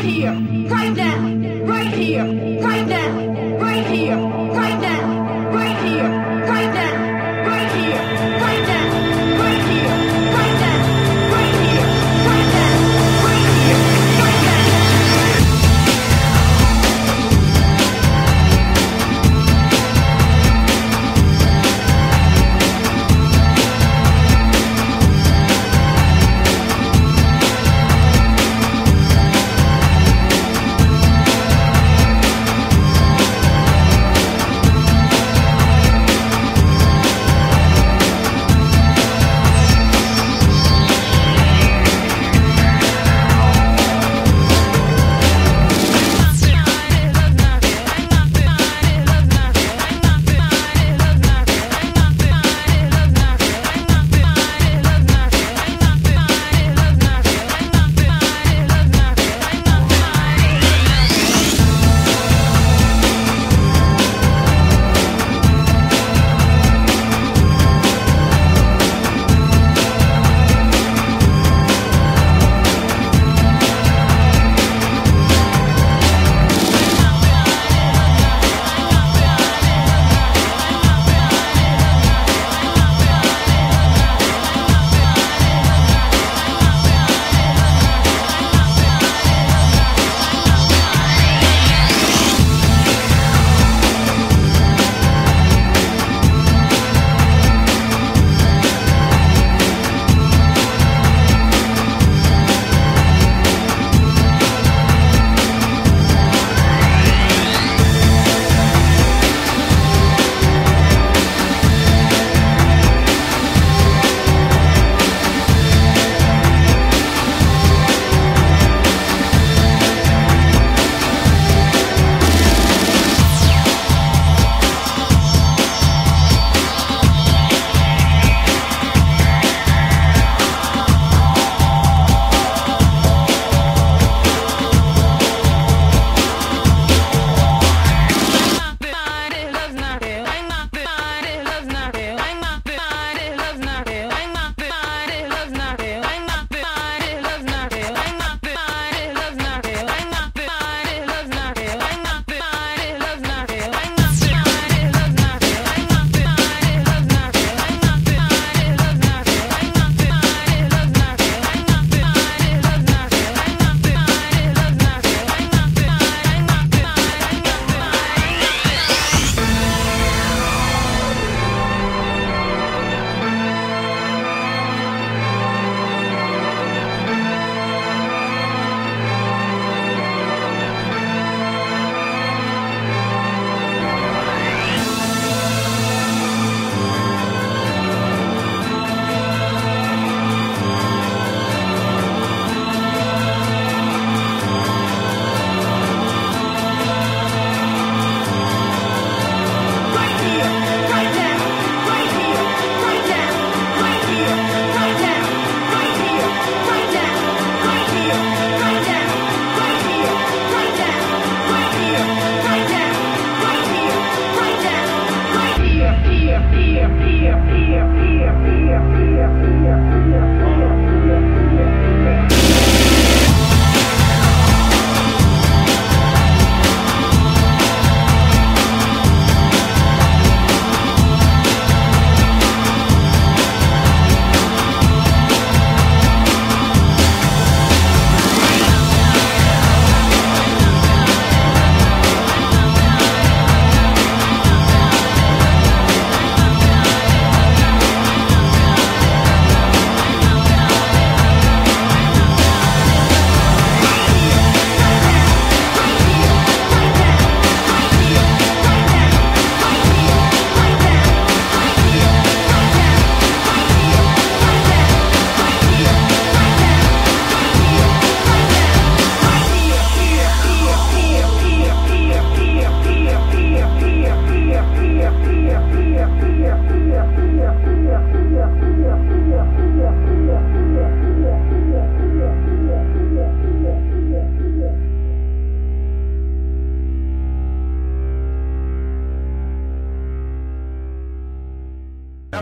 here, right now, right here, right now, right here, right now, right here, right now, right here, right now, right here, right now, right here, right now, right here, right now.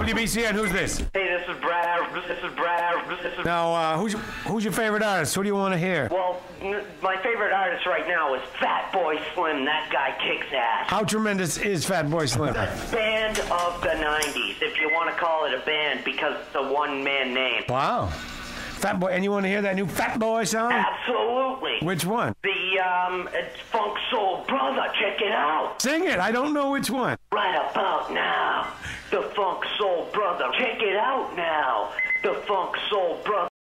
WBCN, who's this? Hey, this is Brad. Now, who's your favorite artist? Who do you want to hear? Well, my favorite artist right now is Fat Boy Slim. That guy kicks ass. How tremendous is Fat Boy Slim? The band of the 90s, if you want to call it a band, because it's a one-man name. Wow. Fat Boy, and you want to hear that new Fat Boy song? Absolutely. Which one? It's Funk Soul Brother. Check it out. Sing it. I don't know which one. Right about now, the Funk Soul Brother. Check it out now, the Funk Soul Brother.